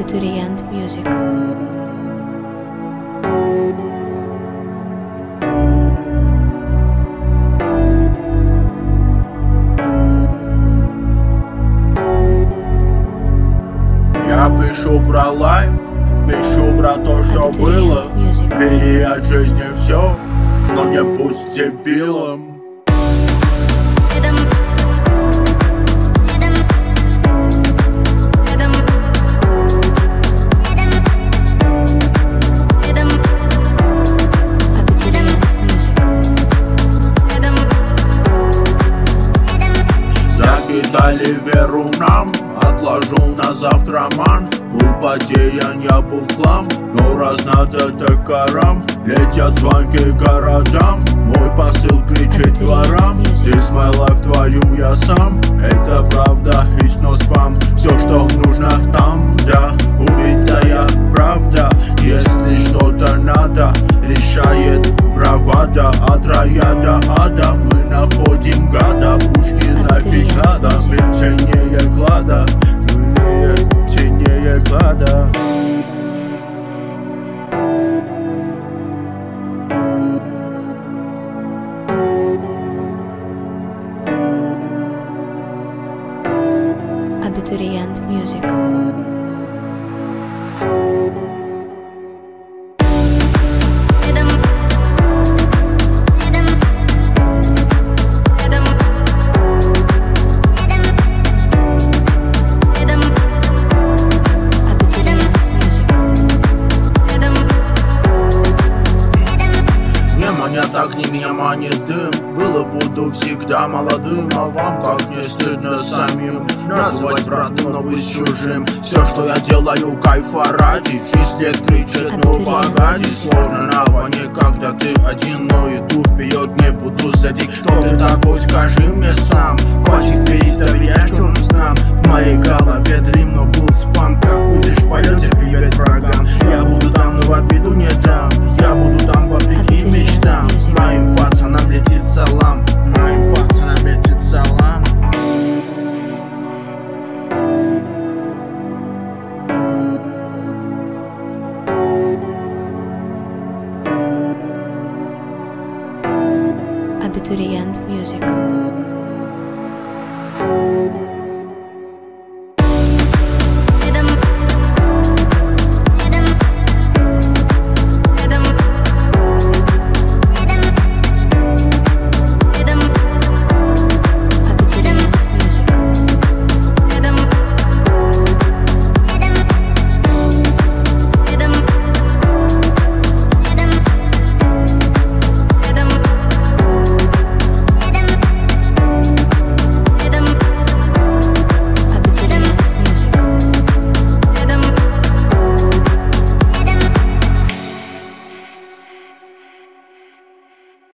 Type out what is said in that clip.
Abiturient Music. Я пишу про лайф, пишу про то, что было. Бери от жизни все, но не будь дебилом. Закидали веру нам, отложу на завтра ман. Был потерян, я был в хлам, но раз надо, так карам. Летят звонки городам, мой посыл кричит дворам. This my life, творю я сам, это правда и снос спам. Все, что нужно там, да, убитая правда. Если что-то надо, решает бравада. От рая до ада мы находим гада. Пушки нафиг надо, мир ценнее клада. Тенее клада. Abiturient Music. Меня так не меня манит дым. Было, буду всегда молодым. А вам как не стыдно самим называть родным, но быть чужим. Все, что я делаю, кайфа ради. Жизнь лет кричит, ну погоди. Сложно на войне, когда ты один, но иду вперед, не буду сзади. Кто ты такой, скажи мне сам. Хватит верить, доверяешь черным снам. В моей голове дрим, но был спам. Как будешь в полете, привет врагам. Я буду там, но в обиду не дам. Я буду там вопреки мечтам. Моим пацанам летит салам. Моим пацанам летит салам. Abiturient Music.